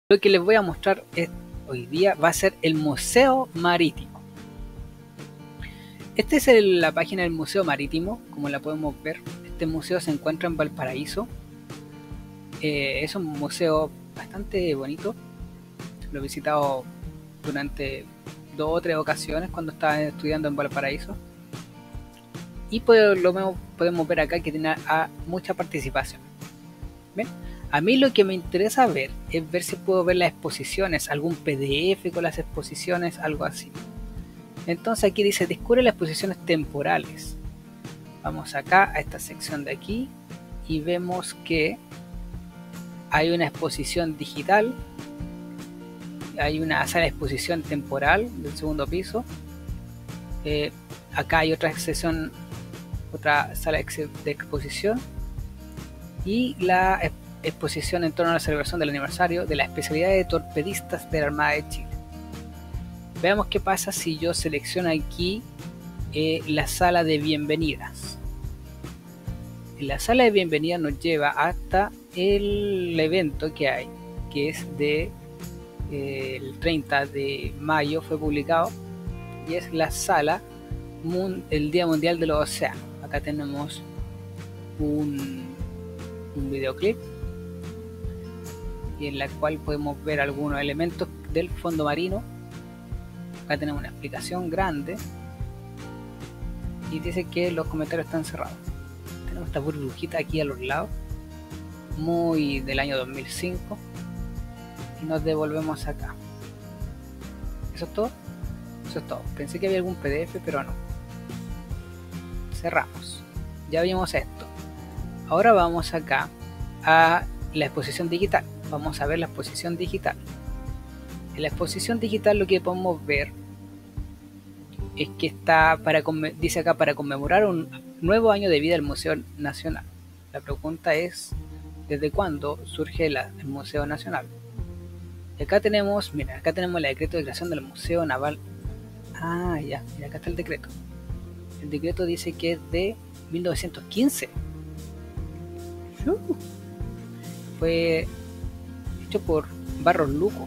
Lo que les voy a mostrar hoy día va a ser el Museo Marítimo. Esta es la página del Museo Marítimo, como la podemos ver. Este museo se encuentra en Valparaíso. Es un museo bastante bonito. Lo he visitado durante 2 o 3 ocasiones cuando estaba estudiando en Valparaíso. Y por lo menos podemos ver acá que tiene mucha participación. ¿Ven? A mí lo que me interesa ver es ver si puedo ver las exposiciones, algún PDF con las exposiciones, algo así. Entonces aquí dice descubre las exposiciones temporales. Vamos acá a esta sección de aquí y vemos que hay una exposición digital, hay una sala de exposición temporal del segundo piso. Acá hay otra sección, otra sala de exposición y la exposición en torno a la celebración del aniversario de la especialidad de torpedistas de la Armada de Chile. Veamos qué pasa si yo selecciono aquí la sala de bienvenidas. La sala de bienvenidas nos lleva hasta el evento que hay, que es de el 30 de mayo fue publicado, y es la sala el Día Mundial de los Océanos. Acá tenemos un videoclip y en la cual podemos ver algunos elementos del fondo marino. Acá tenemos una explicación grande y dice que los comentarios están cerrados. Tenemos esta burbujita aquí a los lados, muy del año 2005, y nos devolvemos acá. ¿Eso es todo? Eso es todo. Pensé que había algún PDF, pero no. Cerramos. Ya vimos esto. Ahora vamos acá a la exposición digital. Vamos a ver la exposición digital. En la exposición digital lo que podemos ver es que está dice acá para conmemorar un nuevo año de vida del Museo Nacional. La pregunta es ¿desde cuándo surge el Museo Nacional? Y acá tenemos, mira, acá tenemos el decreto de creación del Museo Naval. Ah, ya, mira, acá está el decreto. El decreto dice que es de 1915. Fue hecho por Barros Luco,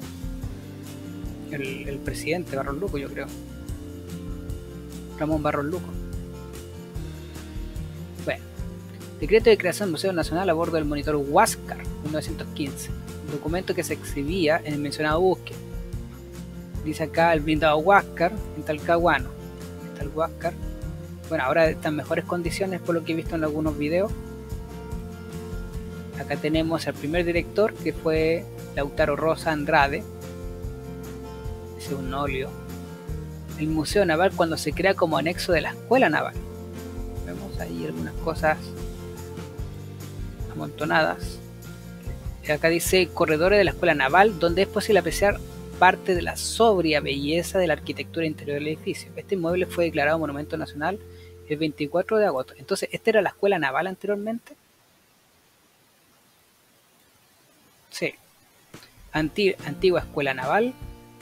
el presidente Barros Luco, yo creo, Ramón Barros Luco. Bueno, decreto de creación del Museo Nacional a bordo del monitor Huáscar 1915, documento que se exhibía en el mencionado buque. Dice acá el blindado Huáscar en Talcahuano. Está el Huáscar. Bueno, ahora está en mejores condiciones por lo que he visto en algunos videos. Acá tenemos al primer director, que fue Lautaro Rosa Andrade. Es un óleo. El Museo Naval cuando se crea como anexo de la Escuela Naval. Vemos ahí algunas cosas amontonadas. Acá dice corredores de la Escuela Naval, donde es posible apreciar parte de la sobria belleza de la arquitectura interior del edificio. Este inmueble fue declarado Monumento Nacional el 24 de agosto. Entonces, ¿esta era la Escuela Naval anteriormente? Sí. Antigua Escuela Naval.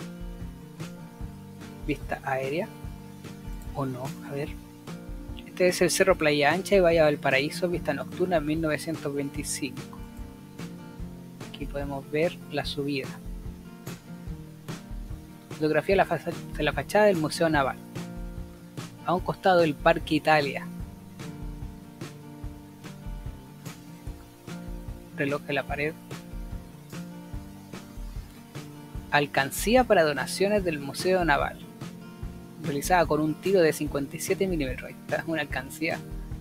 Vista aérea. ¿O no? A ver. Este es el Cerro Playa Ancha y Bahía Valparaíso, vista nocturna en 1925. Aquí podemos ver la subida. Fotografía de la fachada del Museo Naval. A un costado del Parque Italia. Reloj de la pared. Alcancía para donaciones del Museo Naval. Realizada con un tiro de 57 milímetros. Esta es una alcancía.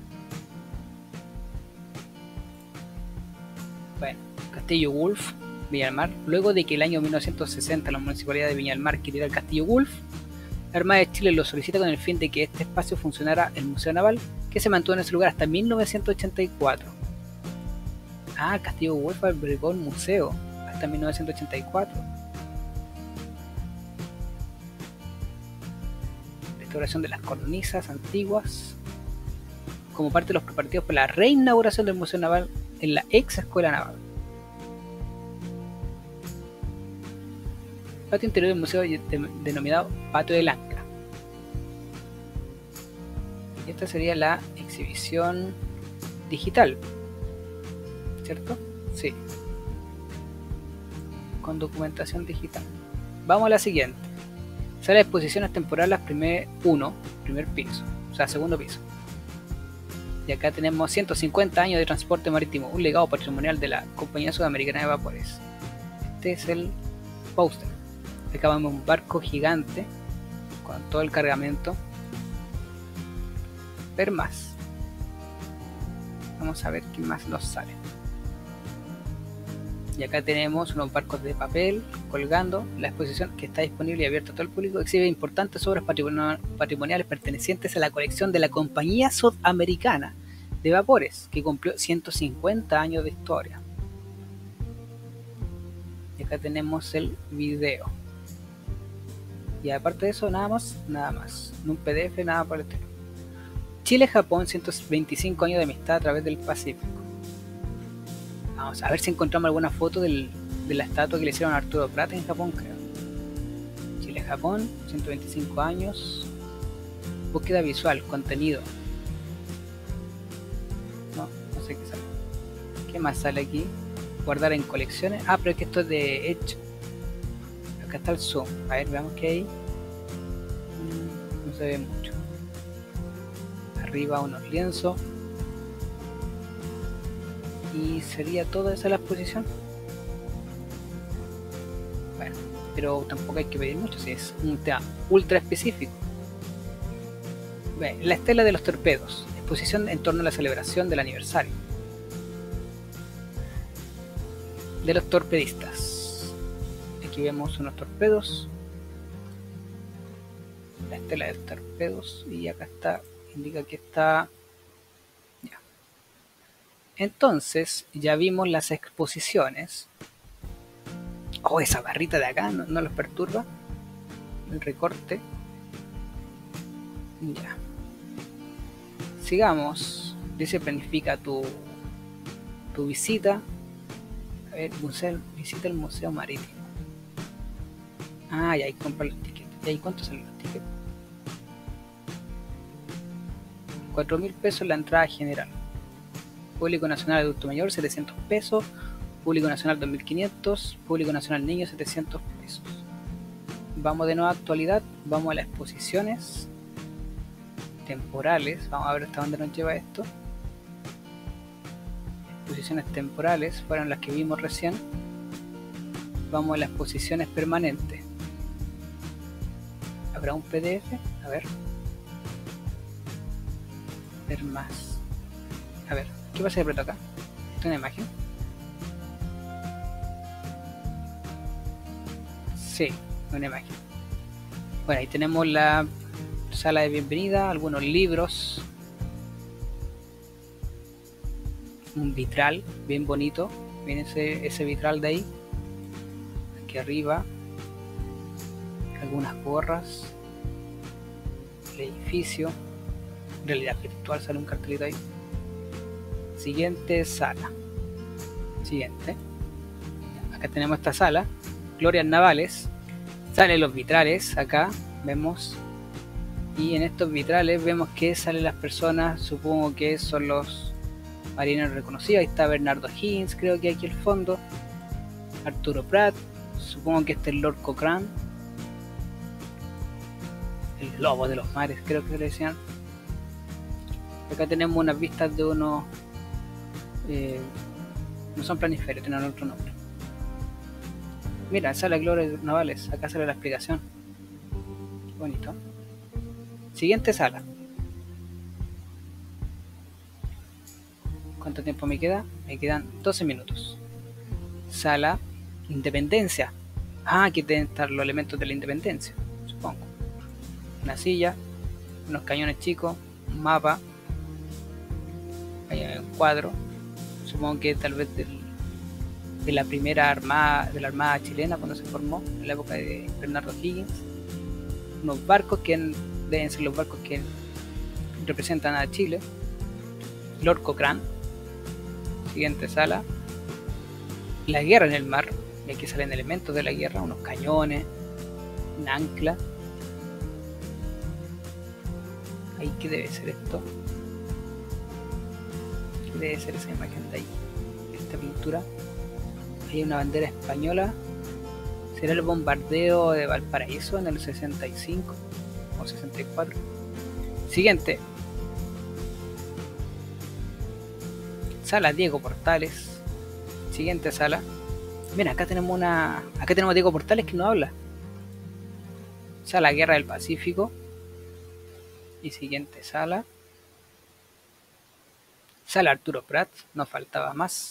Bueno, Castillo Wolf, Viña del Mar. Luego de que el año 1960 la Municipalidad de Viña del Mar quería el Castillo Wolf, la Armada de Chile lo solicita con el fin de que este espacio funcionara el Museo Naval, que se mantuvo en ese lugar hasta 1984. Ah, Castillo Wolf albergó el museo hasta 1984. Restauración de las cornisas antiguas, como parte de los preparativos para la reinauguración del Museo Naval en la ex Escuela Naval. Patio interior del museo denominado Patio del Ancla. Y esta sería la exhibición digital, ¿cierto? Sí. con documentación digital. Vamos a la siguiente. Sala de exposiciones temporales primer piso, o sea, segundo piso. Y acá tenemos 150 años de transporte marítimo, un legado patrimonial de la Compañía Sudamericana de Vapores. Este es el póster. Acá vemos un barco gigante con todo el cargamento. Ver más. Vamos a ver qué más nos sale. Y acá tenemos unos barcos de papel colgando. La exposición, que está disponible y abierta a todo el público, exhibe importantes obras patrimoniales pertenecientes a la colección de la Compañía Sudamericana de Vapores, que cumplió 150 años de historia. Y acá tenemos el video. Y aparte de eso, nada más. En un PDF, nada por el estilo. Chile-Japón, 125 años de amistad a través del Pacífico. Vamos a ver si encontramos alguna foto de la estatua que le hicieron a Arturo Prat en Japón, creo. Chile-Japón, 125 años. Búsqueda visual, contenido. No sé qué sale. ¿Qué más sale aquí? Guardar en colecciones. Ah, pero es que esto es de hecho. Acá está el zoom. A ver, veamos qué hay. No se ve mucho. Arriba unos lienzos. Y sería toda esa la exposición. Bueno, pero tampoco hay que pedir mucho, si es un tema ultra específico. La estela de los torpedos, exposición en torno a la celebración del aniversario de los torpedistas. Aquí vemos unos torpedos, la estela de los torpedos, y acá está, indica que está. Entonces ya vimos las exposiciones. Oh, esa barrita de acá no los perturba. El recorte. Ya. Sigamos. Dice planifica tu visita. A ver, visita el Museo Marítimo. Ah, y ahí compra los tickets. ¿Y ahí cuánto salen los tickets? 4.000 pesos la entrada general. Público nacional adulto mayor 700 pesos, público nacional 2.500, público nacional niño 700 pesos. Vamos de nuevo a actualidad, vamos a las exposiciones temporales, vamos a ver hasta dónde nos lleva esto. Exposiciones temporales fueron las que vimos recién. Vamos a las exposiciones permanentes. ¿Habrá un PDF? A ver. Ver más. A ver. ¿Qué pasa de pronto acá? ¿Es una imagen? Sí, una imagen. Bueno, ahí tenemos la sala de bienvenida, algunos libros, un vitral bien bonito. Viene ese vitral de ahí. Aquí arriba, algunas gorras, el edificio, realidad virtual, sale un cartelito ahí. Siguiente sala. Siguiente. Acá tenemos esta sala. Glorias navales. Salen los vitrales. Acá vemos. Y en estos vitrales vemos que salen las personas. Supongo que son los marineros reconocidos. Ahí está Bernardo Higgins, creo que aquí al fondo. Arturo Prat. Supongo que este es Lord Cochrane. El lobo de los mares, creo que se le decían. Acá tenemos unas vistas de unos. No son planisferios, tienen otro nombre. Mira, sala de glorias navales, acá sale la explicación. Qué bonito. Siguiente sala. ¿Cuánto tiempo me queda? Me quedan 12 minutos. Sala Independencia. Ah, aquí deben estar los elementos de la Independencia, supongo. Una silla, unos cañones chicos, un mapa. Hay un cuadro. Supongo que tal vez de la primera armada, de la armada chilena cuando se formó en la época de Bernardo Higgins. Unos barcos que deben ser los barcos que representan a Chile. Lord Cochrane. Siguiente sala. La guerra en el mar. Y aquí salen elementos de la guerra, unos cañones, un ancla. Ahí, ¿qué debe ser esto? Debe ser esa imagen de ahí, esta pintura. Hay una bandera española ¿Será el bombardeo de Valparaíso en el 65 o 64? Siguiente. Sala Diego Portales. Siguiente sala. Mira, acá tenemos Diego Portales que no habla. Sala Guerra del Pacífico. Y siguiente sala. Sala Arturo Prat. Nos faltaba más.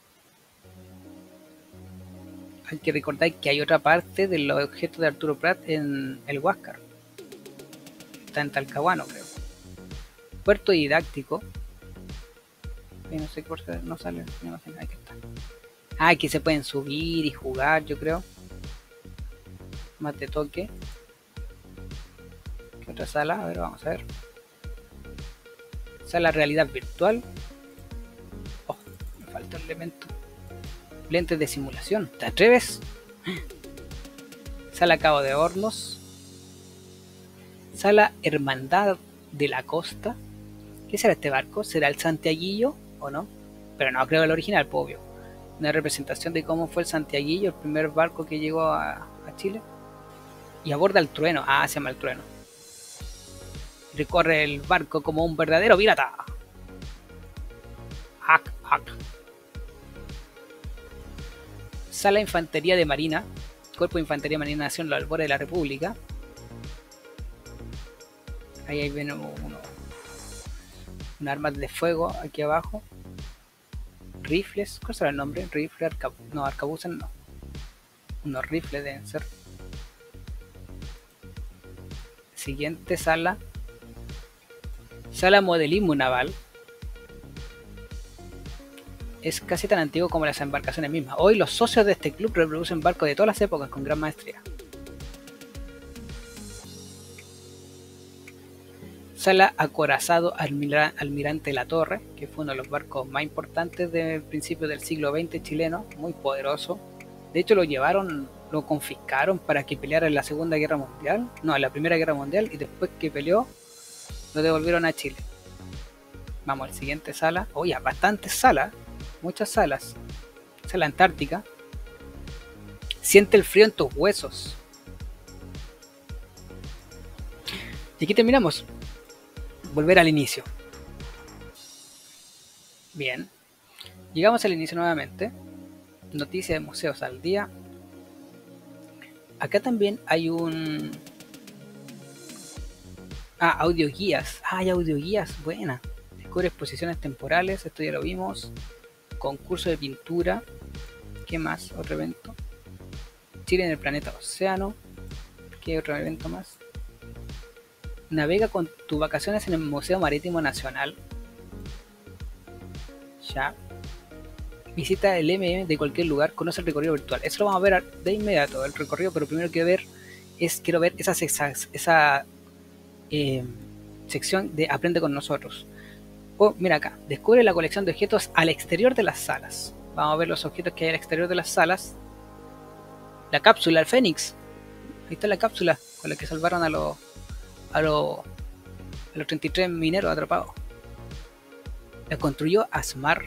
Hay que recordar que hay otra parte de los objetos de Arturo Prat en el Huáscar. Está en Talcahuano, creo. Puerto didáctico. No sé por qué no sale. No sé, ahí está. Aquí se pueden subir y jugar, yo creo. Más de toque. ¿Qué otra sala? A ver, vamos a ver. Sala realidad virtual. Oh, me falta el elemento. Lentes de simulación. ¿Te atreves? Sala Cabo de Hornos. Sala Hermandad de la Costa. ¿Qué será este barco? ¿Será el Santiaguillo o no? Pero no, creo que el original, pues, obvio. Una representación de cómo fue el Santiaguillo, el primer barco que llegó a Chile. Y aborda el trueno. Ah, se llama el trueno. Recorre el barco como un verdadero pirata. ¡Hack, hack! Sala Infantería de Marina. Cuerpo de Infantería Marina nació en los albores de la República. Ahí ven un armas de fuego aquí abajo. Rifles. ¿Cuál será el nombre? Rifle, no, arcabuces no. Unos rifles deben ser. Siguiente sala. Sala Modelismo Naval. Es casi tan antiguo como las embarcaciones mismas. Hoy los socios de este club reproducen barcos de todas las épocas con gran maestría. Sala Acorazado Almirante La Torre, que fue uno de los barcos más importantes del principio del siglo XX chileno, muy poderoso. De hecho lo llevaron, lo confiscaron para que peleara en la Segunda Guerra Mundial, no, en la Primera Guerra Mundial, y después que peleó, lo devolvieron a Chile. Vamos al siguiente sala. Oye, bastantes salas, muchas salas. Sala Antártica. Siente el frío en tus huesos. Y aquí terminamos. Volver al inicio. Bien. Llegamos al inicio nuevamente. Noticias de museos al día. Acá también hay un... audioguías. Hay audioguías, buena. Descubre exposiciones temporales, esto ya lo vimos. Concurso de pintura. ¿Qué más? Otro evento. Chile en el planeta océano. ¿Qué otro evento más? Navega con tus vacaciones en el Museo Marítimo Nacional. Ya. Visita el MM de cualquier lugar, conoce el recorrido virtual. Eso lo vamos a ver de inmediato, el recorrido, pero primero quiero ver esa sección de Aprende con nosotros. Oh, mira acá, descubre la colección de objetos al exterior de las salas. Vamos a ver los objetos que hay al exterior de las salas. La cápsula, el Fénix. Ahí está la cápsula con la que salvaron a los 33 mineros atrapados. La construyó Asmar.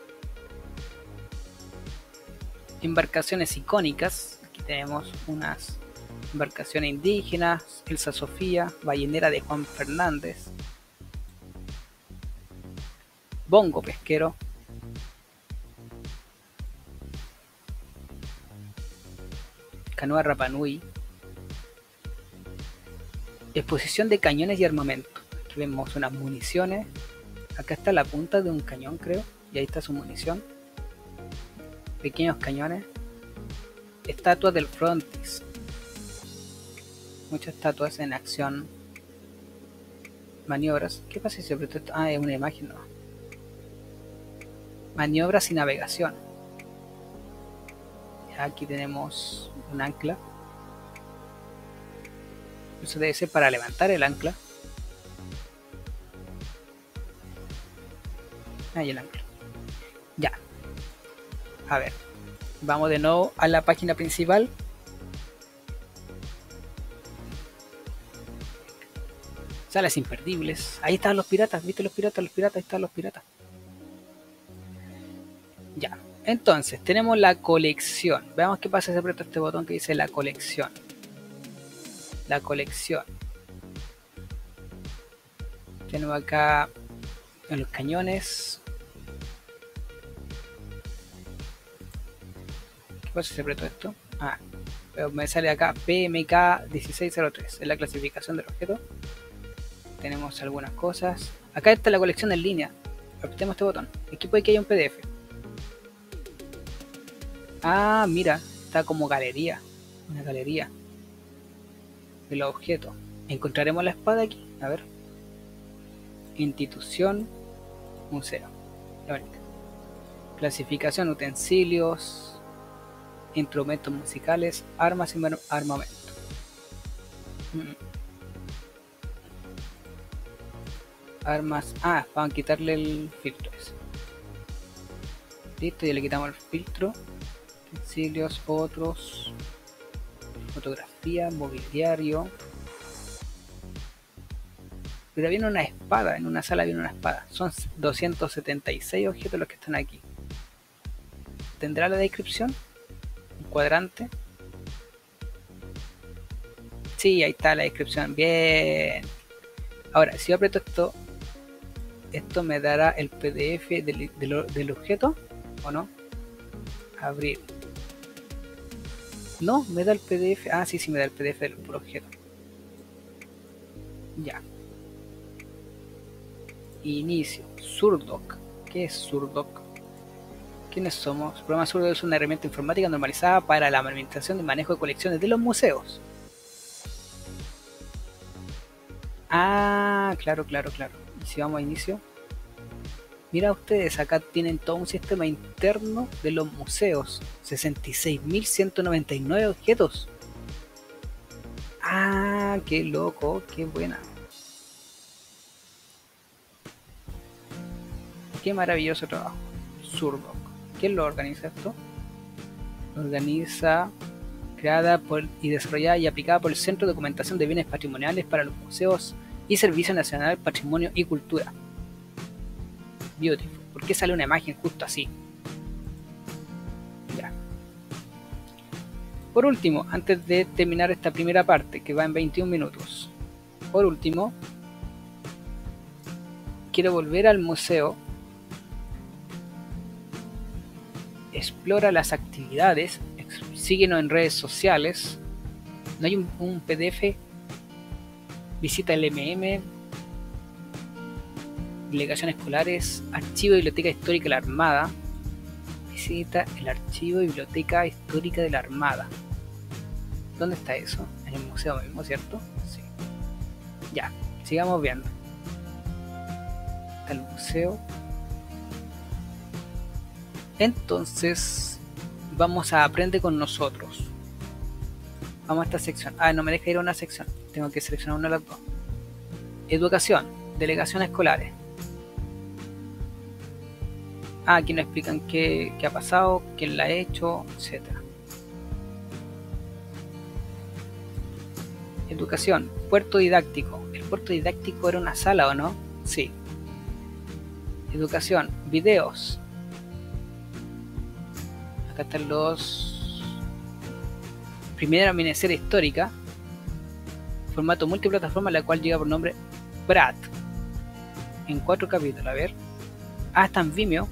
Embarcaciones icónicas. Aquí tenemos unas embarcaciones indígenas. Elsa Sofía, ballenera de Juan Fernández. Bongo pesquero. Canoa Rapa Nui. Exposición de cañones y armamento. Aquí vemos unas municiones. Acá está la punta de un cañón, creo. Y ahí está su munición. Pequeños cañones. Estatuas del frontis. Muchas estatuas en acción. Maniobras. ¿Qué pasa si se aprieta esto? Ah, es una imagen, no. Maniobras y navegación. Aquí tenemos un ancla. Eso debe ser para levantar el ancla. Ahí el ancla. Ya. A ver. Vamos de nuevo a la página principal. Salas imperdibles. Ahí están los piratas. ¿Viste los piratas? Los piratas. Ahí están los piratas. Ya. Entonces, tenemos la colección. Veamos qué pasa si aprieto este botón que dice la colección. La colección. Tenemos acá en los cañones. ¿Qué pasa si aprieto esto? Ah, me sale acá PMK 1603. Es la clasificación del objeto. Tenemos algunas cosas. Acá está la colección en línea. Apretemos este botón. Aquí puede que haya un PDF. Ah, mira, está como galería. Una galería de los objetos. Encontraremos la espada aquí. A ver. Institución, museo. Clasificación, utensilios, instrumentos musicales, armas y armamento. Armas. Ah, van a quitarle el filtro ese. Listo, ya le quitamos el filtro. Utensilios, otros. Fotografía, mobiliario. Pero viene una espada, en una sala viene una espada. Son 276 objetos los que están aquí. ¿Tendrá la descripción? Un cuadrante. Sí, ahí está la descripción. Bien. Ahora, si yo aprieto esto, esto me dará el PDF del objeto, ¿o no? Abrir. No, me da el PDF. Ah, sí, me da el PDF del puro objeto. Ya. Inicio. Surdoc. ¿Qué es Surdoc? ¿Quiénes somos? El programa Surdoc es una herramienta informática normalizada para la administración y manejo de colecciones de los museos. Ah, claro. Y si vamos a inicio. Mira ustedes, acá tienen todo un sistema interno de los museos. 66.199 objetos. Ah, qué loco, qué buena. Qué maravilloso trabajo. Surdoc. ¿Quién lo organiza esto? Lo organiza, creada por y desarrollada y aplicada por el Centro de Documentación de Bienes Patrimoniales para los Museos y Servicio Nacional Patrimonio y Cultura. Beautiful. ¿Por qué sale una imagen justo así? Ya. Por último, antes de terminar esta primera parte, que va en 21 minutos. Por último, quiero volver al museo. Explora las actividades. Síguenos en redes sociales. No hay un PDF. Visita el MM. Delegación escolares. Archivo y Biblioteca Histórica de la Armada. Visita el Archivo y Biblioteca Histórica de la Armada. ¿Dónde está eso? En el museo mismo, ¿cierto? Sí. Ya, sigamos viendo. Está el museo. Entonces, vamos a Aprende con nosotros. Vamos a esta sección. Ah, no me deja ir a una sección. Tengo que seleccionar una de las dos. Educación, delegaciones escolares. Ah, aquí nos explican qué ha pasado, quién la ha hecho, etc. Educación, puerto didáctico. ¿El puerto didáctico era una sala o no? Sí. Educación, videos. Acá están los. Primera miniserie histórica. Formato multiplataforma, la cual llega por nombre Brat. En 4 capítulos, a ver. Ah, está en Vimeo.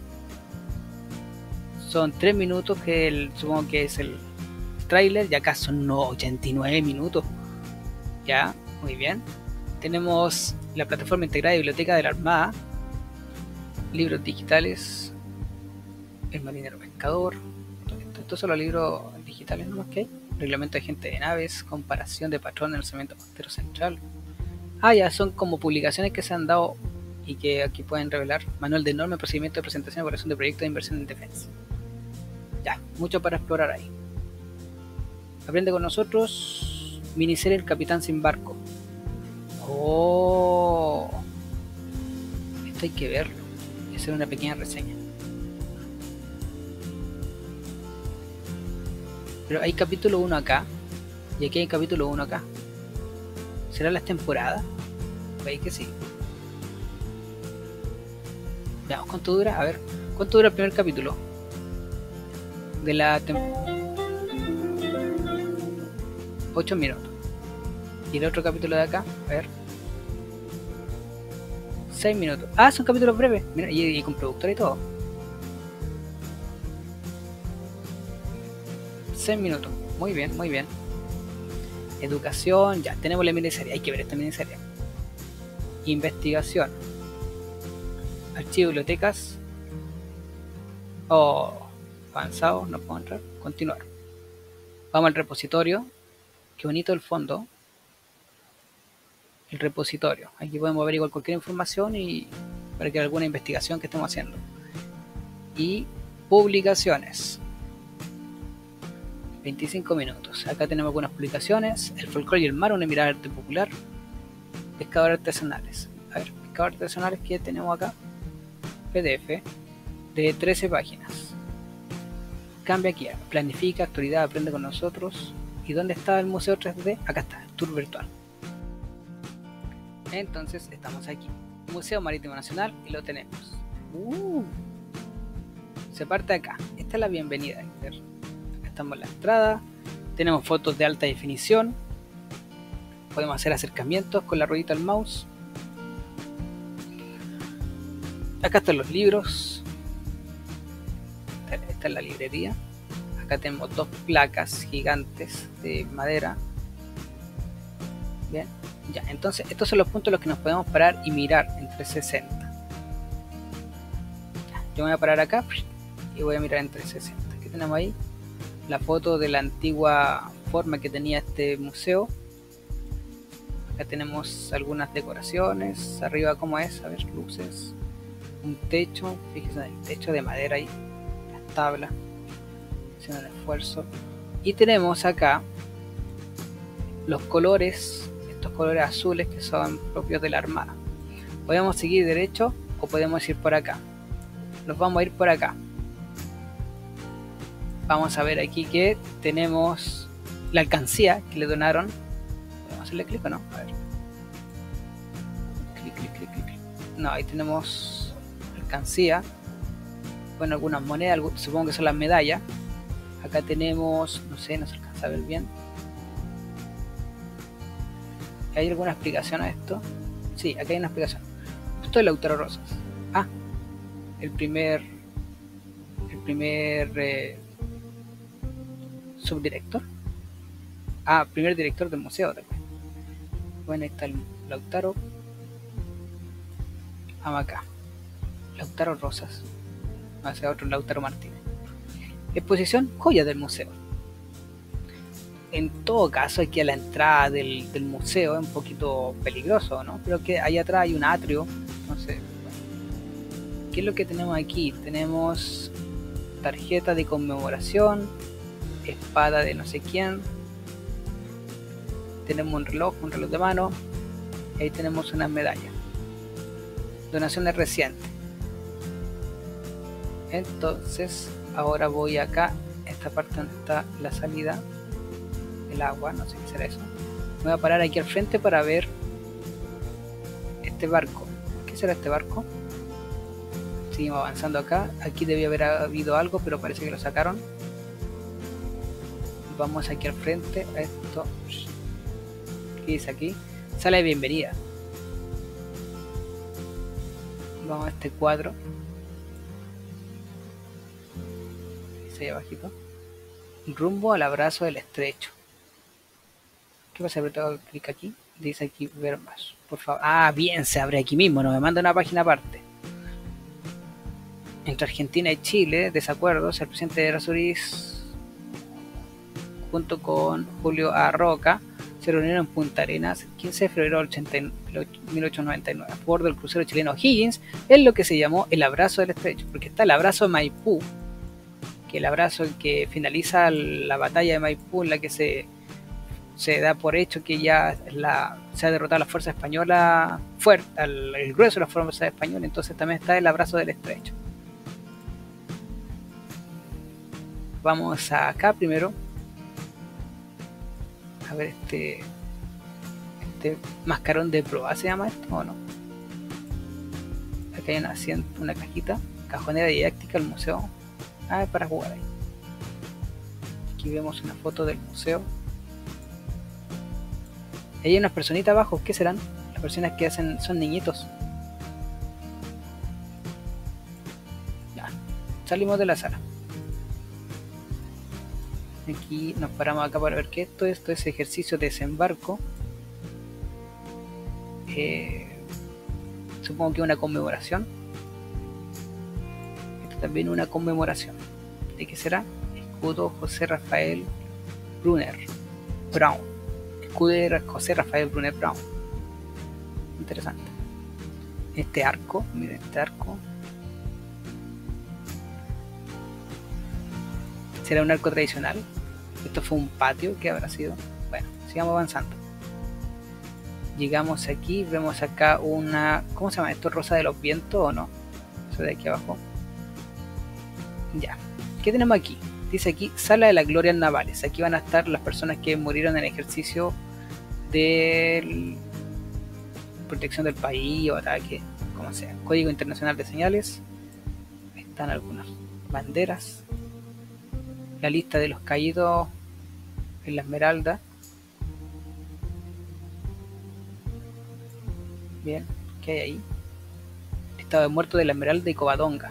Son 3 minutos que supongo que es el tráiler. Y acá son 89 minutos. Ya, muy bien. Tenemos la plataforma integrada de Biblioteca de la Armada. Libros digitales. El marinero pescador. Estos son los libros digitales nomás que hay. Reglamento de agente de naves. Comparación de patrón en el cemento costero central. Ah, ya, son como publicaciones que se han dado y que aquí pueden revelar. Manual de norma, procedimiento de presentación y evaluación de proyectos de inversión en defensa. Ya, mucho para explorar ahí. Aprende con nosotros. Miniserie El Capitán Sin Barco. Oh, esto hay que verlo y hacer una pequeña reseña. Pero hay capítulo 1 acá y aquí hay capítulo 1 acá. ¿Serán las temporadas? Veis que sí. Veamos cuánto dura. A ver, ¿cuánto dura el primer capítulo? de la 8 minutos. Y el otro capítulo de acá, a ver, 6 minutos. Ah, son capítulos breves. Mira, y con productor y todo. 6 minutos. Muy bien, muy bien. Educación, ya tenemos la miniserie. Hay que ver esta miniserie. Investigación. Archivo, bibliotecas. Oh, avanzado, no puedo entrar. Continuar. Vamos al repositorio. Qué bonito el fondo. El repositorio. Aquí podemos averiguar cualquier información y para que alguna investigación que estemos haciendo. Y publicaciones. 25 minutos. Acá tenemos algunas publicaciones. El folclore y el mar, una mirada arte popular. Pescadores artesanales. A ver, pescadores artesanales que tenemos acá. PDF de 13 páginas. Cambia aquí. Planifica, actualidad, aprende con nosotros. ¿Y dónde está el museo 3D? Acá está, el tour virtual. Entonces estamos aquí. Museo Marítimo Nacional y lo tenemos. Se parte acá. Esta es la bienvenida. Acá estamos en la entrada. Tenemos fotos de alta definición. Podemos hacer acercamientos con la ruedita del mouse. Acá están los libros. Esta es la librería. Acá tenemos dos placas gigantes de madera. Bien, ya, entonces estos son los puntos en los que nos podemos parar y mirar en 360. Yo me voy a parar acá y voy a mirar en 360. ¿Qué tenemos ahí? La foto de la antigua forma que tenía este museo. Acá tenemos algunas decoraciones. Arriba, ¿cómo es? A ver, luces. Un techo, fíjense en el techo de madera ahí. Las tablas. Haciendo el esfuerzo. Y tenemos acá los colores, estos colores azules que son propios de la Armada. Podemos seguir derecho o podemos ir por acá. Nos vamos a ir por acá. Vamos a ver aquí que tenemos la alcancía que le donaron. ¿Podemos hacerle clic o no? A ver. Clic, clic, clic, clic. No, ahí tenemos alcancía. Bueno, algunas monedas, supongo que son las medallas. Acá tenemos, no sé, no se alcanza a ver bien. ¿Hay alguna explicación a esto? Sí, aquí hay una explicación. Esto es Lautaro Rosas. Ah, el primer subdirector. Ah, primer director del museo también. Bueno, ahí está el Lautaro. Vamos acá. Lautaro Rosas. Va a ser otro Lautaro Martínez. Exposición joya del museo. En todo caso, aquí a la entrada del museo es un poquito peligroso, ¿no? Creo que allá atrás hay un atrio. No sé. ¿Qué es lo que tenemos aquí? Tenemos tarjeta de conmemoración, espada de no sé quién. Tenemos un reloj de mano. Ahí tenemos unas medallas. Donaciones recientes. Entonces, ahora voy acá, esta parte donde está la salida del agua, no sé qué será eso. Me voy a parar aquí al frente para ver este barco. ¿Qué será este barco? Seguimos avanzando acá. Aquí debía haber habido algo, pero parece que lo sacaron. Vamos aquí al frente a esto. ¿Qué dice aquí? Sala de bienvenida. Vamos a este cuadro. Dice ahí abajito. Rumbo al abrazo del estrecho. ¿Qué pasa? Apretado clic aquí. Dice aquí ver más. Por favor. Ah, bien, se abre aquí mismo. No me manda una página aparte. Entre Argentina y Chile, desacuerdos. El presidente de Errázuriz junto con Julio Arroca se reunieron en Punta Arenas el 15 de febrero del 1899 a bordo del crucero chileno O'Higgins, en lo que se llamó el abrazo del estrecho, porque está el abrazo de Maipú, que el abrazo que finaliza la batalla de Maipú, en la que se da por hecho que ya se ha derrotado a la fuerza española fuerte, el grueso de la fuerza española. Entonces también está el abrazo del estrecho. Vamos acá primero a ver este mascarón de proa, ¿se llama esto o no? Acá hay una cajita, cajonera didáctica del museo. Ah, es para jugar ahí. Aquí vemos una foto del museo. Y hay unas personitas abajo, ¿qué serán? Las personas que hacen son niñitos. Ya, salimos de la sala. Aquí nos paramos acá para ver qué esto es ejercicio de desembarco. Supongo que una conmemoración. Esto también una conmemoración. ¿De qué será? Escudo José Rafael Brunner Brown. Escudo de José Rafael Brunner Brown. Interesante. Este arco, miren este arco. ¿Será un arco tradicional? Esto fue un patio, ¿qué habrá sido? Bueno, sigamos avanzando. Llegamos aquí, vemos acá una... ¿Cómo se llama esto? ¿Rosa de los vientos o no? Eso de aquí abajo. Ya. ¿Qué tenemos aquí? Dice aquí, Sala de las Glorias Navales. Aquí van a estar las personas que murieron en ejercicio de protección del país o ataque, como sea. Código Internacional de Señales. Están algunas banderas. La lista de los caídos en la Esmeralda. Bien, ¿qué hay ahí? Listado de muertos de la Esmeralda y Covadonga.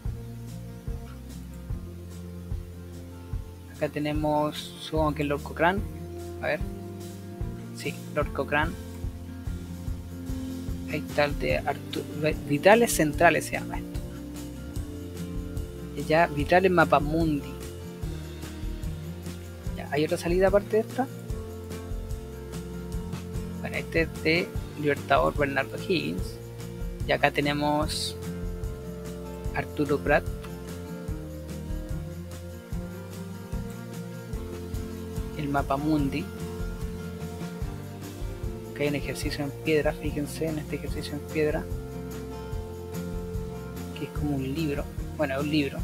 Acá tenemos, supongo que Lord Cochrane. A ver. Sí, Lord Cochrane. Ahí está el de Arturo. Vitales Centrales se llama esto. Y ya, Vitales Mapamundi. Ya, ¿hay otra salida aparte de esta? Bueno, este es de Libertador Bernardo Higgins. Y acá tenemos Arturo Prat. El Mapamundi. Que hay un ejercicio en piedra, fíjense en este ejercicio en piedra. Que es como un libro. Bueno, es un libro.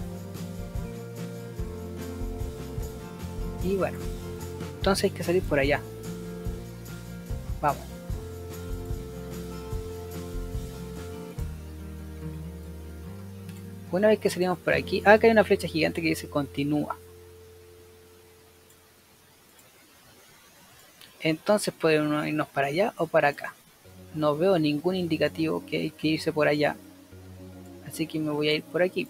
Y bueno. Entonces hay que salir por allá. Vamos. Una vez que salimos por aquí, acá hay una flecha gigante que dice continúa. Entonces podemos irnos para allá o para acá. No veo ningún indicativo que hay que irse por allá. Así que me voy a ir por aquí.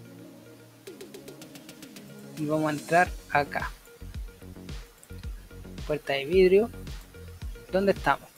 Y vamos a entrar acá. Puerta de vidrio. ¿Dónde estamos?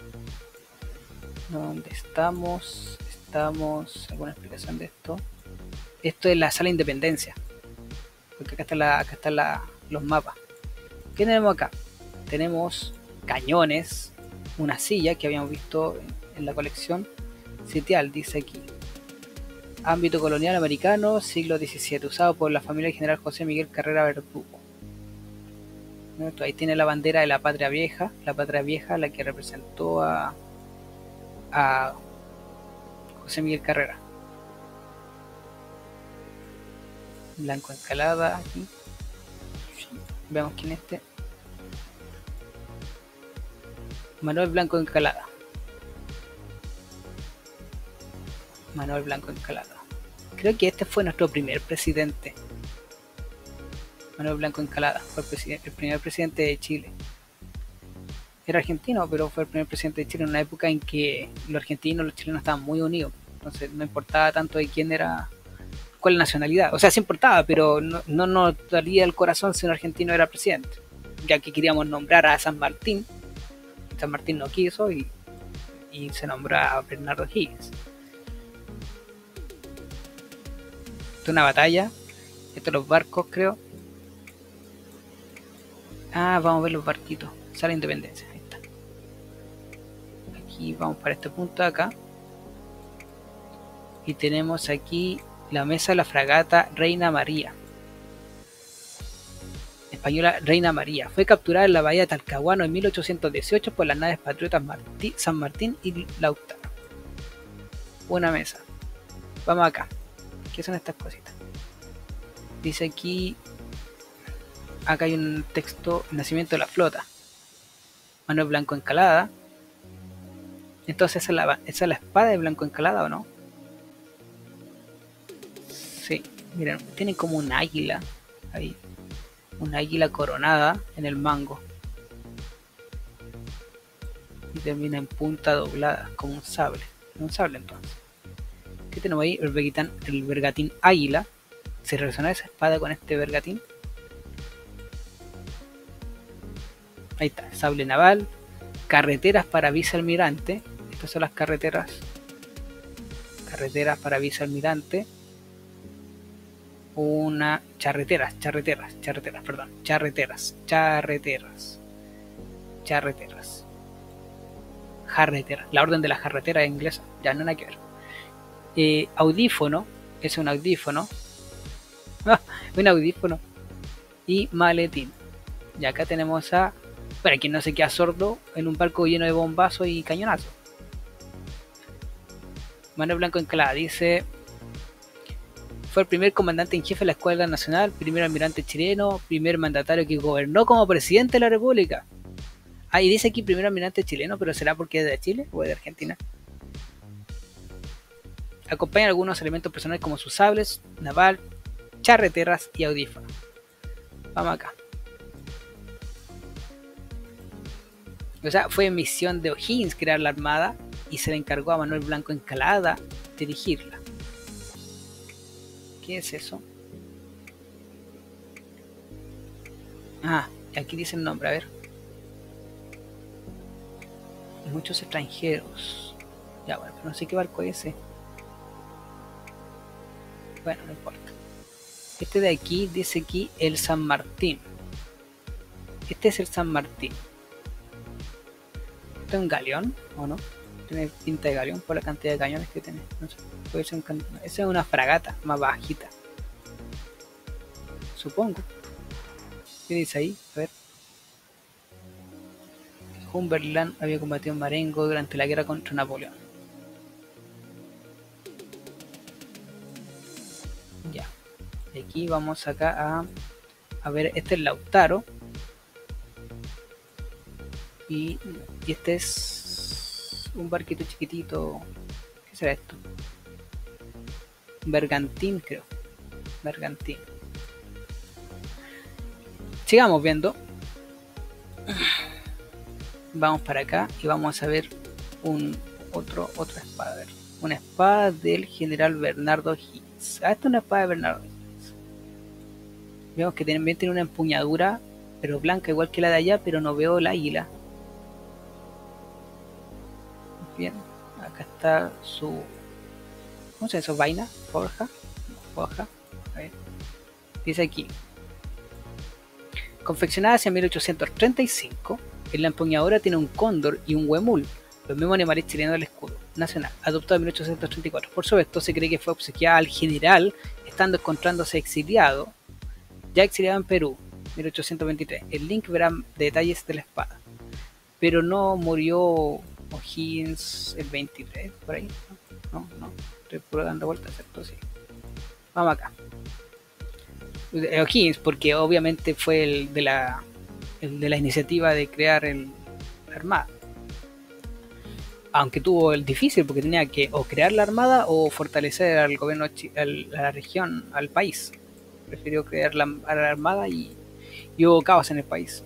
¿Dónde estamos? ¿Alguna explicación de esto? Esto es la sala de Independencia. Porque acá están los mapas. ¿Qué tenemos acá? Tenemos cañones, una silla que habíamos visto en la colección sitial, dice aquí. Ámbito colonial americano, siglo XVII, usado por la familia del general José Miguel Carrera Verdugo. Ahí tiene la bandera de la Patria Vieja, la que representó a José Miguel Carrera. Blanco Encalada, aquí. Veamos quién es este. Manuel Blanco Encalada. Manuel Blanco Encalada. Creo que este fue nuestro primer presidente. Manuel Blanco Encalada fue el primer presidente de Chile. Era argentino, pero fue el primer presidente de Chile en una época en que los argentinos y los chilenos estaban muy unidos. Entonces no importaba tanto de quién era, cuál nacionalidad. O sea, sí importaba, pero no nos daría el corazón si un argentino era presidente. Ya que queríamos nombrar a San Martín. San Martín no quiso y se nombró a Bernardo Higgins. Esto es una batalla. Estos los barcos, creo. Ah, vamos a ver los barquitos. Sala Independencia. Ahí está. Aquí vamos para este punto de acá. Y tenemos aquí la mesa de la fragata Reina María. Española Reina María. Fue capturada en la bahía de Talcahuano en 1818 por las naves patriotas San Martín y Lautaro. Una mesa. Vamos acá. ¿Qué son estas cositas? Dice aquí... Acá hay un texto, nacimiento de la flota. Manuel Blanco Encalada. Entonces, ¿esa es la espada de Blanco Encalada o no? Sí, miren, tiene como un águila ahí. una águila coronada en el mango. Y termina en punta doblada, como un sable. Un sable entonces. ¿Qué tenemos ahí? El bergantín águila. ¿Se relaciona esa espada con este bergantín? Ahí está, sable naval. Carreteras para vicealmirante. Estas son las carreteras. Carreteras para vicealmirante. Una charreteras. Jarretera, la orden de la jarretera inglesa, ya no hay nada que ver. Audífono, es un audífono. Un audífono. Y maletín. Y acá tenemos a, para quien no se queda sordo, en un barco lleno de bombazos y cañonazos. Manuel Blanco Encalada dice: fue el primer comandante en jefe de la Escuadra Nacional, primer almirante chileno, primer mandatario que gobernó como presidente de la República. Ah, y dice aquí primer almirante chileno, pero ¿será porque es de Chile o es de Argentina? Acompañan algunos elementos personales como sus sables, naval, charreteras y audífonos. Vamos acá. O sea, fue misión de O'Higgins crear la armada y se le encargó a Manuel Blanco Encalada dirigirla. ¿Qué es eso? Ah, aquí dice el nombre, a ver. Muchos extranjeros. Ya, bueno, pero no sé qué barco es ese. Bueno, no importa. Este de aquí dice aquí el San Martín. Este es el San Martín. ¿Este es un galeón o no? Tiene pinta de galeón por la cantidad de cañones que tiene. No sé, puede ser un esa es una fragata más bajita. Supongo. ¿Qué dice ahí? A ver. Cumberland había combatido en Marengo durante la guerra contra Napoleón. Ya. Y aquí vamos acá a ver, este es Lautaro. Y este es un barquito chiquitito. ¿Qué será esto? Bergantín, creo. Bergantín. Sigamos viendo. Vamos para acá y vamos a ver otra espada. A ver, una espada del general Bernardo Higgins. Ah, esta es una espada de Bernardo Higgins. Vemos que también tiene una empuñadura, pero blanca igual que la de allá, pero no veo el águila. Bien, acá está su... ¿Cómo se llama eso? ¿Vaina? ¿Forja? Forja. A ver. Dice aquí: confeccionada hacia 1835, en la empuñadura tiene un cóndor y un huemul, los mismos animales chilenos del escudo nacional, adoptado en 1834. Por supuesto, se cree que fue obsequiada al general, estando encontrándose exiliado, ya exiliado en Perú, 1823. El link verá detalles de la espada. Pero no murió O'Higgins el 23, por ahí. No, estoy puro dando vueltas, ¿cierto? Sí. Vamos acá. O'Higgins, porque obviamente fue el de la iniciativa de crear la armada. Aunque tuvo el difícil, porque tenía que o crear la armada o fortalecer al gobierno, a la región, al país. Prefirió crear la armada y hubo caos en el país.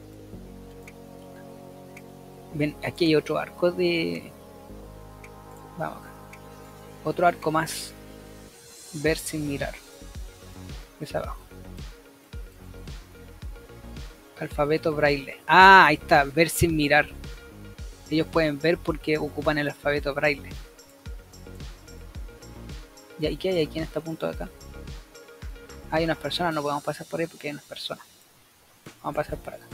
Ven, aquí hay otro arco de... Vamos acá. Otro arco más. Ver sin mirar. Es abajo. Alfabeto braille. Ah, ahí está, ver sin mirar. Ellos pueden ver porque ocupan el alfabeto braille. ¿Y qué hay aquí en este punto de acá? Hay unas personas, no podemos pasar por ahí porque hay unas personas. Vamos a pasar por acá.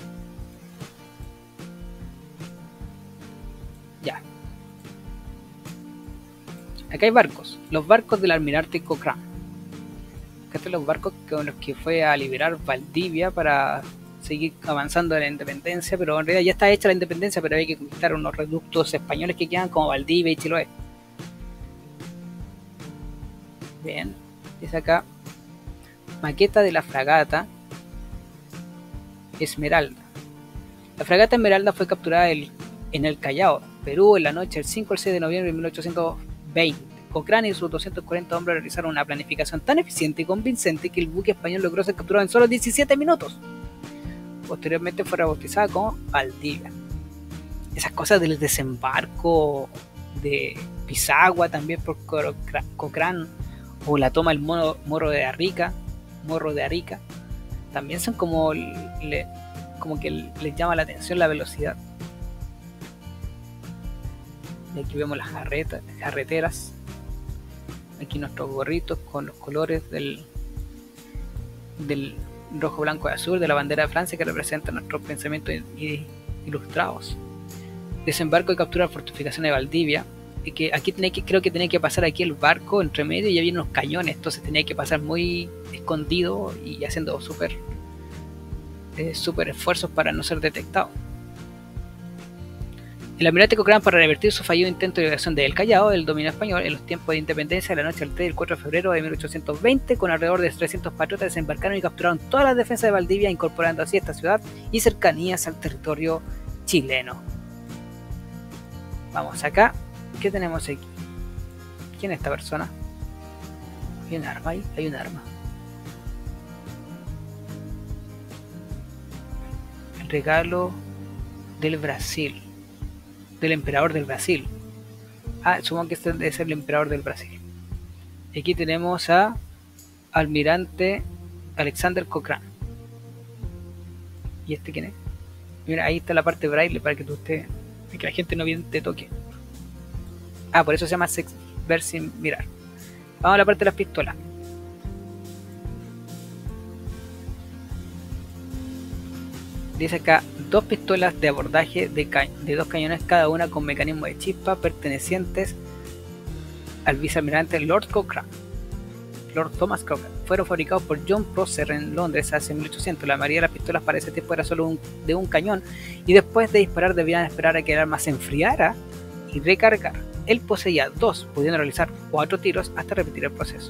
Ya. Acá hay barcos. Los barcos del almirante Cochrane. Acá están los barcos con los que fue a liberar Valdivia para seguir avanzando en la independencia, pero en realidad ya está hecha la independencia, pero hay que conquistar unos reductos españoles que quedan como Valdivia y Chiloé. Bien, dice acá: maqueta de la fragata Esmeralda. La fragata Esmeralda fue capturada en el Callao, Perú, en la noche del 5 al 6 de noviembre de 1820. Cochrane y sus 240 hombres realizaron una planificación tan eficiente y convincente que el buque español logró ser capturado en solo 17 minutos. posteriormente fue rebautizada como Valdivia. Esas cosas del desembarco de Pisagua también por Cochrane, o la toma del Morro de Arica, también son como que les llama la atención la velocidad. Y aquí vemos las carreteras, aquí nuestros gorritos con los colores del rojo, blanco y azul de la bandera de Francia, que representa nuestros pensamientos ilustrados. Desembarco y captura de fortificaciones de Valdivia, y que aquí creo que tenía que pasar aquí el barco entre medio y había unos cañones, entonces tenía que pasar muy escondido y haciendo súper esfuerzos para no ser detectado. El almirante Cochrane, para revertir su fallido intento de liberación de El Callao del dominio español en los tiempos de independencia de la noche del 3 y el 4 de febrero de 1820, con alrededor de 300 patriotas, desembarcaron y capturaron todas las defensas de Valdivia, incorporando así esta ciudad y cercanías al territorio chileno. Vamos acá. ¿Qué tenemos aquí? ¿Quién es esta persona? ¿Hay un arma ahí? Hay un arma. El regalo del Brasil. Del emperador del Brasil. Supongo que este debe ser el emperador del Brasil. Aquí tenemos a almirante Alexander Cochrane. ¿Y este quién es? Mira, ahí está la parte braille para que que la gente no te toque. Por eso se llama ver sin mirar. Vamos a la parte de las pistolas. Dice acá, 2 pistolas de abordaje de 2 cañones cada una con mecanismo de chispa pertenecientes al vicealmirante Lord Thomas Cochrane. Fueron fabricados por John Prosser en Londres hace 1800. La mayoría de las pistolas para ese tiempo era solo de un cañón, y después de disparar debían esperar a que el arma se enfriara y recargar. Él poseía 2, pudiendo realizar 4 tiros hasta repetir el proceso.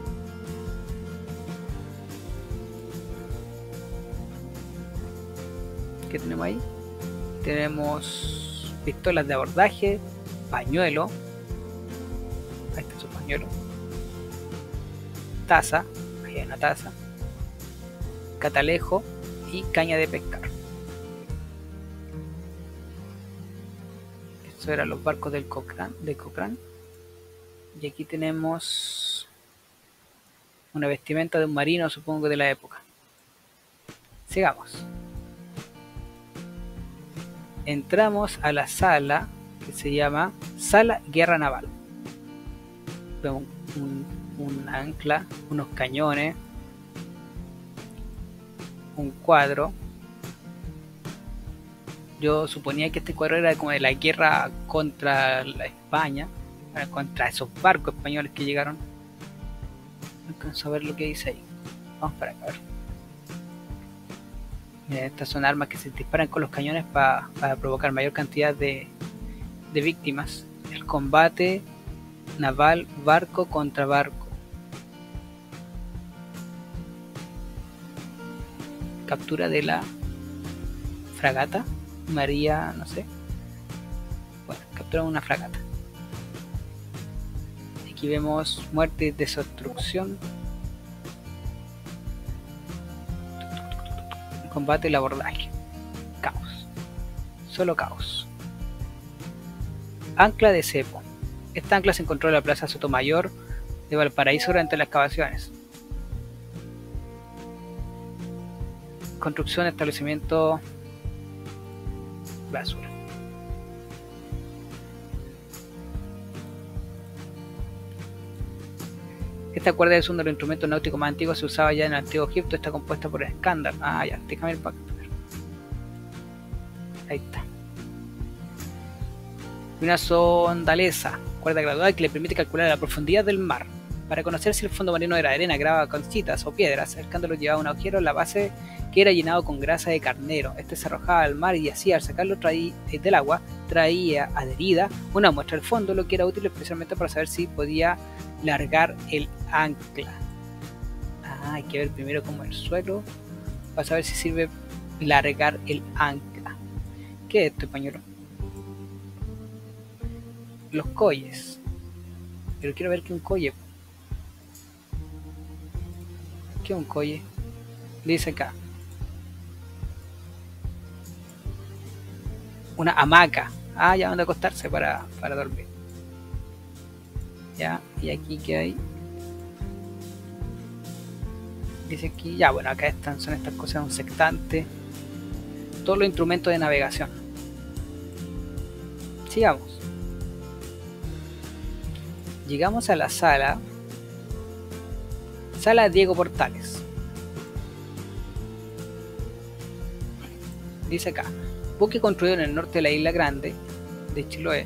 ¿Qué tenemos ahí? Tenemos pistolas de abordaje, pañuelo, ahí está su pañuelo, taza, ahí hay una taza, catalejo y caña de pescar. Estos eran los barcos de Cochrane. Y aquí tenemos una vestimenta de un marino, supongo que de la época. Sigamos. Entramos a la sala que se llama Sala Guerra Naval. Vemos un ancla, unos cañones, un cuadro. Yo suponía que este cuadro era como de la guerra contra la España, contra esos barcos españoles que llegaron. No alcanzo a ver lo que dice ahí. Vamos para acá a ver. Estas son armas que se disparan con los cañones para provocar mayor cantidad de víctimas. El combate naval barco contra barco. Captura de la fragata María, no sé. Bueno, captura una fragata. Aquí vemos muerte y destrucción. Combate y el abordaje. Caos. Solo caos. Ancla de cepo. Esta ancla se encontró en la plaza Sotomayor de Valparaíso durante las excavaciones. Construcción, establecimiento, basura. Esta cuerda es uno de los instrumentos náuticos más antiguos, se usaba ya en el antiguo Egipto. Está compuesta por escándalo. Ya, déjame ir para acá. Ahí está. Una sondaleza, cuerda graduada que le permite calcular la profundidad del mar. Para conocer si el fondo marino era arena, grava, conchitas o piedras, el escándalo llevaba un agujero en la base que era llenado con grasa de carnero. Este se arrojaba al mar y así, al sacarlo del agua, traía adherida una muestra del fondo, lo que era útil especialmente para saber si podía largar el ancla. Hay que ver primero cómo es el suelo para saber si sirve largar el ancla. ¿Qué es esto, pañuelo? Los colles. Pero quiero ver qué es un colle. ¿Qué es un colle? Dice acá. una hamaca. Ah, ya donde acostarse para dormir. Ya, y aquí que hay. Dice aquí, ya bueno, acá son estas cosas, un sextante. Todos los instrumentos de navegación. Sigamos. Llegamos a la sala. Sala Diego Portales. Dice acá, buque construido en el norte de la Isla Grande de Chiloé,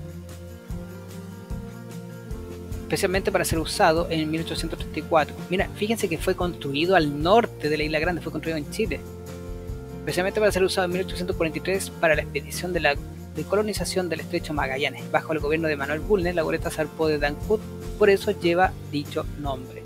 especialmente para ser usado en 1834. Mira, fíjense que fue construido al norte de la Isla Grande, fue construido en Chile, especialmente para ser usado en 1843 para la expedición de colonización del estrecho Magallanes, bajo el gobierno de Manuel Bulnes. La goleta zarpó de Dancut, por eso lleva dicho nombre.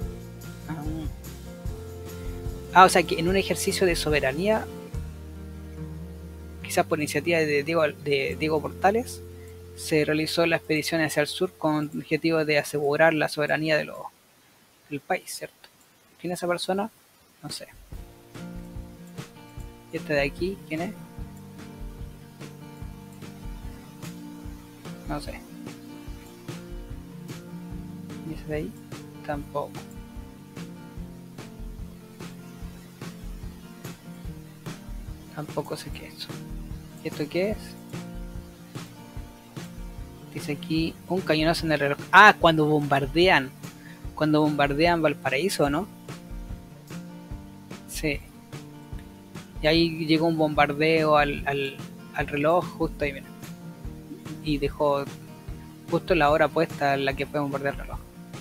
O sea que en un ejercicio de soberanía, quizás por iniciativa de Diego Portales, se realizó la expedición hacia el sur con el objetivo de asegurar la soberanía del país, ¿cierto? ¿Quién es esa persona? No sé. ¿Y este de aquí? ¿Quién es? No sé. ¿Y ese de ahí? Tampoco. Tampoco sé qué es eso. ¿Y esto qué es? Dice aquí, un cañonazo en el reloj. Ah, cuando bombardean Valparaíso, ¿no? Sí. Y ahí llegó un bombardeo al reloj justo ahí, mira. Y dejó justo la hora puesta en la que fue bombardear el reloj.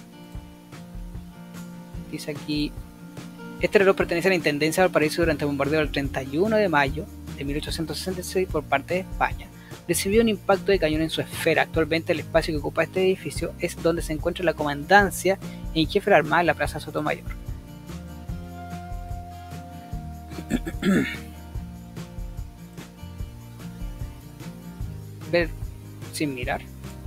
Dice aquí, este reloj pertenece a la Intendencia de Valparaíso durante el bombardeo del 31 de mayo de 1866 por parte de España. Recibió un impacto de cañón en su esfera. Actualmente el espacio que ocupa este edificio es donde se encuentra la comandancia en jefe de la Armada en la Plaza Sotomayor. Ver sin mirar.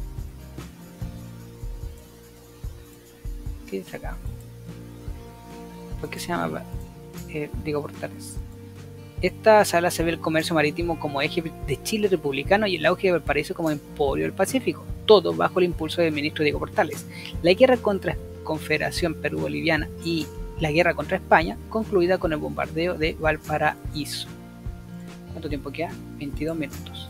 ¿Qué dice acá? ¿Por qué se llama Diego Portales? Esta sala se ve el comercio marítimo como eje de Chile republicano y el auge de Valparaíso como emporio del Pacífico, todo bajo el impulso del ministro Diego Portales. La guerra contra Confederación Perú-Boliviana y la guerra contra España, concluida con el bombardeo de Valparaíso. ¿Cuánto tiempo queda? 22 minutos.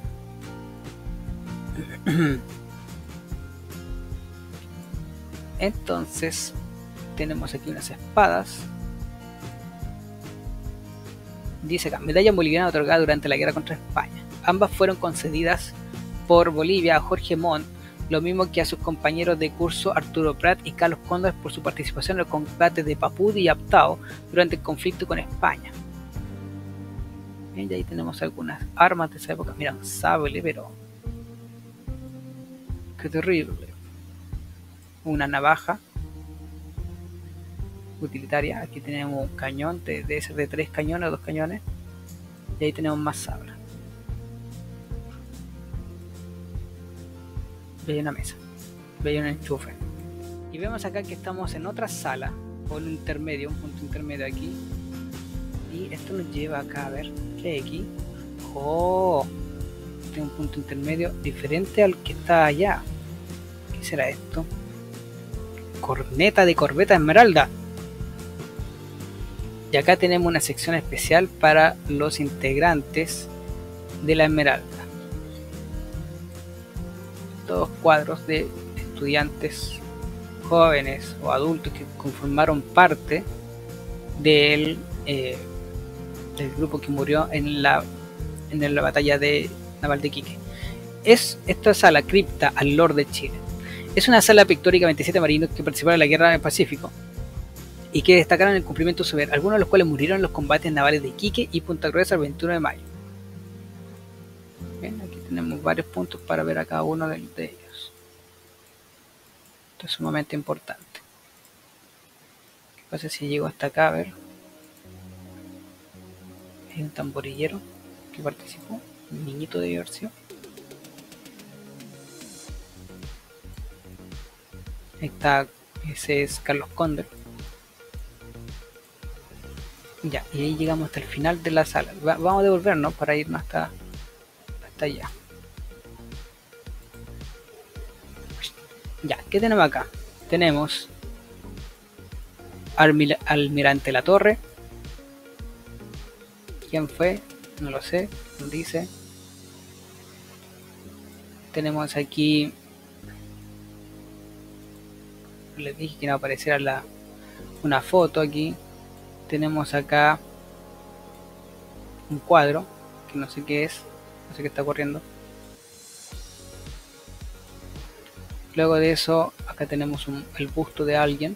Entonces, tenemos aquí unas espadas. Dice acá, medalla boliviana otorgada durante la guerra contra España. Ambas fueron concedidas por Bolivia a Jorge Montt, lo mismo que a sus compañeros de curso Arturo Prat y Carlos Condor por su participación en los combates de Papudi y Aptao durante el conflicto con España. Bien, y ahí tenemos algunas armas de esa época. Mira, un sable, pero qué terrible. Una navaja utilitaria. Aquí tenemos un cañón, debe ser de 3 cañones o 2 cañones. Y ahí tenemos más sablas. Y hay una mesa. Y hay un enchufe. Y vemos acá que estamos en otra sala, o en un intermedio, un punto intermedio aquí. Y esto nos lleva acá a ver, ¿qué hay aquí? ¡Oh! Este es un punto intermedio diferente al que está allá. ¿Qué será esto? Corneta de corbeta esmeralda. Y acá tenemos una sección especial para los integrantes de la Esmeralda. Todos cuadros de estudiantes jóvenes o adultos que conformaron parte del grupo que murió en la batalla naval de Iquique. Esta sala cripta al Lord de Chile. Es una sala pictórica de 27 marinos que participaron en la guerra del Pacífico y que destacaron el cumplimiento de su deber, algunos de los cuales murieron en los combates navales de Iquique y Punta Gruesa el 21 de mayo. Bien, aquí tenemos varios puntos para ver a cada uno de ellos. Esto es sumamente importante. ¿Qué pasa si llego hasta acá? A ver. Hay un tamborillero que participó, un niñito de diversión. Ahí está, ese es Carlos Condor. Ya, y ahí llegamos hasta el final de la sala. Vamos a devolvernos para irnos hasta hasta allá. Ya, ¿qué tenemos acá? Tenemos Almirante La Torre. ¿Quién fue? No lo sé, no dice. Tenemos aquí, les dije que no apareciera una foto aquí. Tenemos acá un cuadro que no sé qué es, no sé qué está ocurriendo. Luego de eso, acá tenemos el busto de alguien.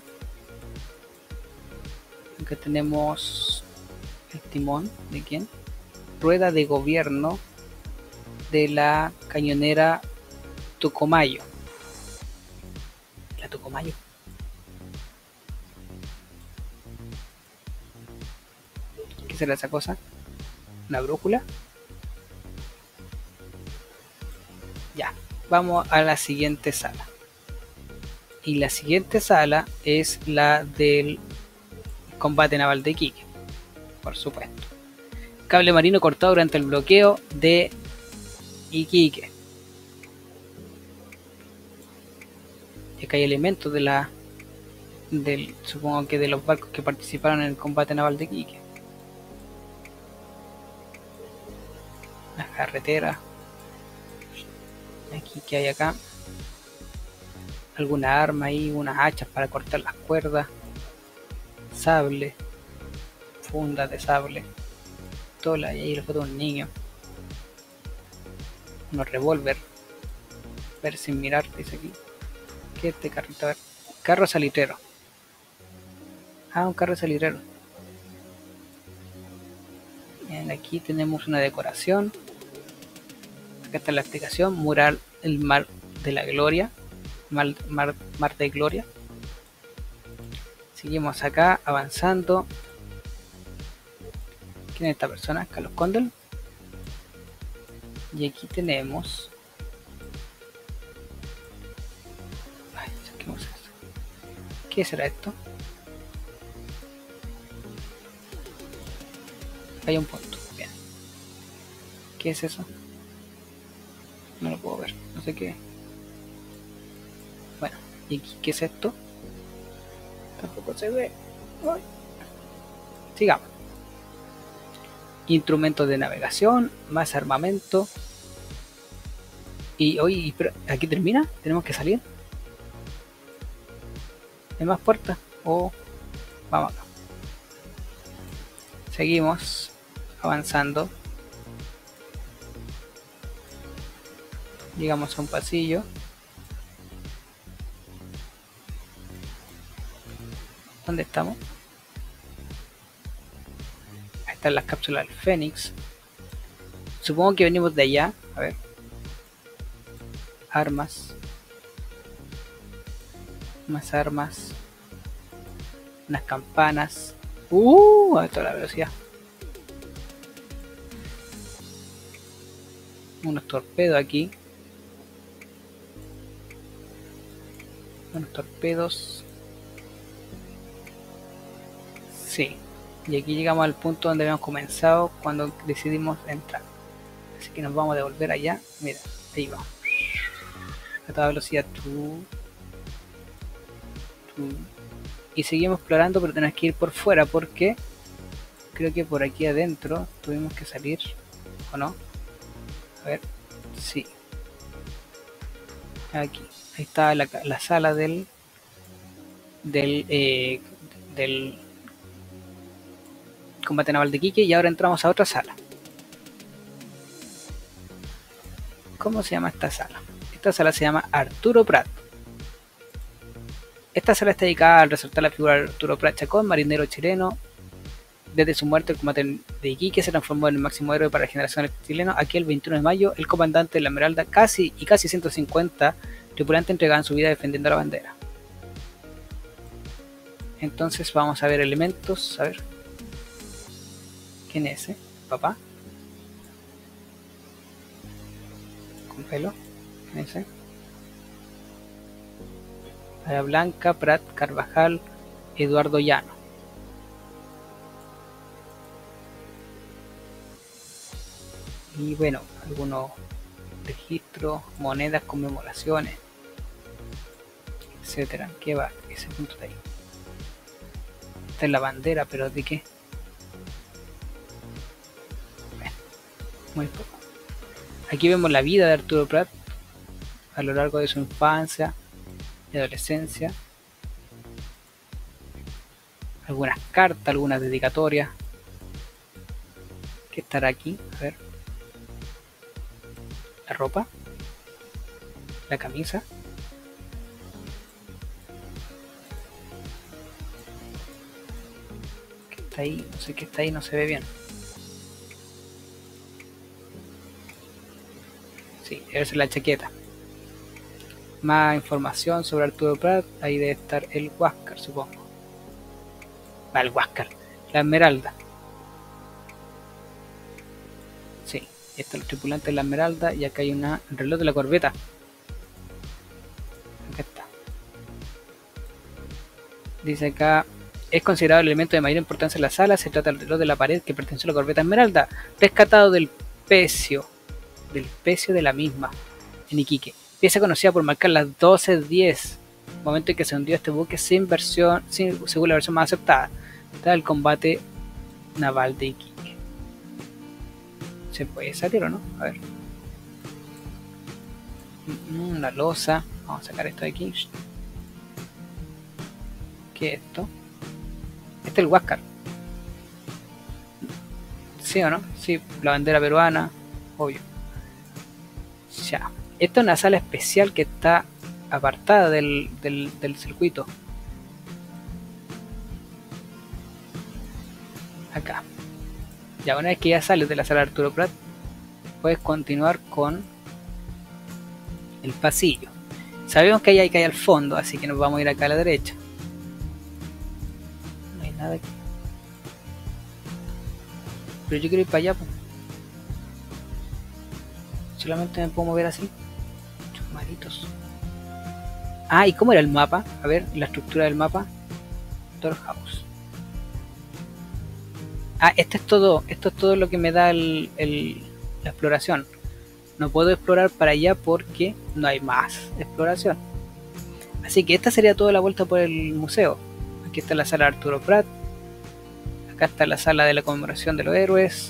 Acá tenemos el timón de quién, rueda de gobierno de la cañonera Tucomayo. La Tucomayo. ¿Qué será esa cosa? ¿Una brújula? Ya, vamos a la siguiente sala. Y la siguiente sala es la del combate naval de Iquique, por supuesto. Cable marino cortado durante el bloqueo de Iquique. Y acá hay elementos supongo que de los barcos que participaron en el combate naval de Iquique. Las carreteras. Aquí, ¿qué hay acá? Alguna arma ahí, unas hachas para cortar las cuerdas. Sable. Fundas de sable. Tola, y ahí la foto de un niño. Unos revólver. Ver sin mirar, dice aquí. ¿Qué es este carrito? A ver. Carro salitrero. Ah, un carro salitrero. Bien, aquí tenemos una decoración. Acá está la explicación. Mural el mar de la gloria. Mar de gloria. Seguimos acá avanzando. ¿Quién es esta persona? Carlos Condel. Y aquí tenemos. Ay, saquemos eso. ¿Qué será esto? Hay un punto. Bien. ¿Qué es eso? No lo puedo ver. No sé qué. Bueno, ¿y aquí qué es esto? Tampoco se ve. Ay. Sigamos. Instrumentos de navegación, más armamento. Y hoy, pero ¿aquí termina? ¿Tenemos que salir? ¿Hay más puertas? O vamos acá. Seguimos avanzando. Llegamos a un pasillo. ¿Dónde estamos? Ahí están las cápsulas del Fénix. Supongo que venimos de allá. A ver. Armas. Más armas. Unas campanas. A toda la velocidad. Unos torpedos aquí. Unos torpedos. Sí. Y aquí llegamos al punto donde habíamos comenzado cuando decidimos entrar. Así que nos vamos a devolver allá. Mira, ahí va. A toda velocidad. Y seguimos explorando, pero tenemos que ir por fuera porque creo que por aquí adentro tuvimos que salir. ¿O no? A ver. Sí. Aquí. Ahí está la sala del combate naval de Iquique y ahora entramos a otra sala. ¿Cómo se llama esta sala? Esta sala se llama Arturo Prat. Esta sala está dedicada a resaltar la figura de Arturo Prat Chacón, marinero chileno. Desde su muerte, el combate de Iquique se transformó en el máximo héroe para la generación chilena. Aquí el 21 de mayo, el comandante de la Esmeralda casi 150 tripulantes entregaban su vida defendiendo la bandera. Entonces vamos a ver elementos. A ver. ¿Quién es ese? ¿Papá? ¿Con pelo? ¿Quién es ese? Ara Blanca, Prat, Carvajal, Eduardo Llano. Y bueno, algunos registro, monedas, conmemoraciones, etcétera. ¿Qué va? Ese punto de ahí. Esta es la bandera, pero ¿de qué? Bueno, muy poco. Aquí vemos la vida de Arturo Prat a lo largo de su infancia y adolescencia. Algunas cartas, algunas dedicatorias. ¿Qué estará aquí? A ver. La ropa. La camisa. ¿Qué está ahí? No sé qué está ahí, no se ve bien. Sí, debe ser la chaqueta. Más información sobre Arturo Prat. Ahí debe estar el Huáscar, supongo. El Huáscar. La Esmeralda. Sí, está el tripulante de la Esmeralda. Y acá hay un reloj de la corbeta. Acá está. Dice acá: es considerado el elemento de mayor importancia en la sala. Se trata del reloj de la pared que perteneció a la corbeta Esmeralda, rescatado del pecio de la misma en Iquique. Pieza conocida por marcar las 12:10, momento en que se hundió este buque según la versión más aceptada, tras el combate naval de Iquique. ¿Se puede salir o no? A ver. La losa. Vamos a sacar esto de aquí. ¿Qué es esto? Este es el Huáscar. ¿Sí o no? Sí, la bandera peruana, obvio. Ya. Esta es una sala especial que está apartada del circuito. Acá. Ya, una vez que ya sales de la sala de Arturo Prat, puedes continuar con el pasillo. Sabemos que hay al fondo, así que nos vamos a ir acá a la derecha. No hay nada aquí. Pero yo quiero ir para allá, pues. Solamente me puedo mover así. Chumaritos. Ah, ¿y cómo era el mapa? A ver, la estructura del mapa. Doorhouse. Ah, esto es todo lo que me da la exploración. No puedo explorar para allá porque no hay más exploración. Así que esta sería toda la vuelta por el museo. Aquí está la sala de Arturo Prat. Acá está la sala de la conmemoración de los héroes.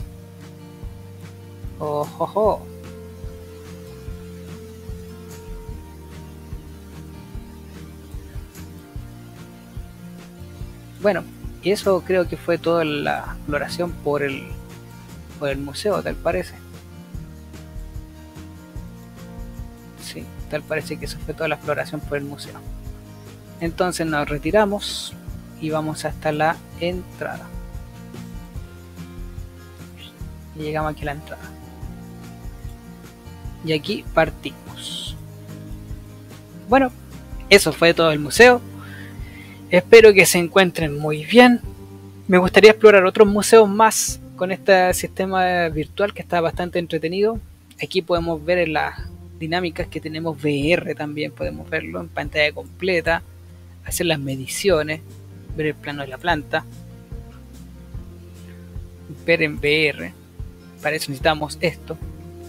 ¡Ojojo! Bueno, y eso creo que fue toda la exploración por el museo, tal parece. Sí, tal parece que eso fue toda la exploración por el museo. Entonces nos retiramos y vamos hasta la entrada. Y llegamos aquí a la entrada. Y aquí partimos. Bueno, eso fue todo el museo. Espero que se encuentren muy bien. Me gustaría explorar otros museos más con este sistema virtual que está bastante entretenido. Aquí podemos ver en las dinámicas que tenemos VR también, podemos verlo en pantalla completa, hacer las mediciones, ver el plano de la planta, ver en VR. Para eso necesitamos esto,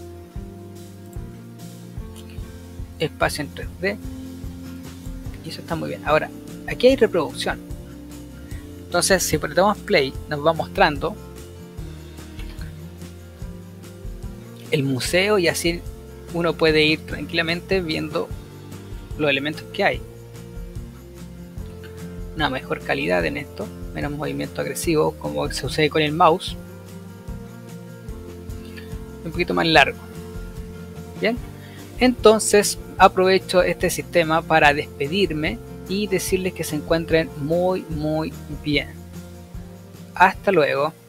espacio en 3D, y eso está muy bien. Ahora, aquí hay reproducción, entonces si apretamos play nos va mostrando el museo y así uno puede ir tranquilamente viendo los elementos que hay. Una mejor calidad en esto, menos movimiento agresivo como se sucede con el mouse, un poquito más largo. Bien, entonces aprovecho este sistema para despedirme y decirles que se encuentren muy bien. Hasta luego.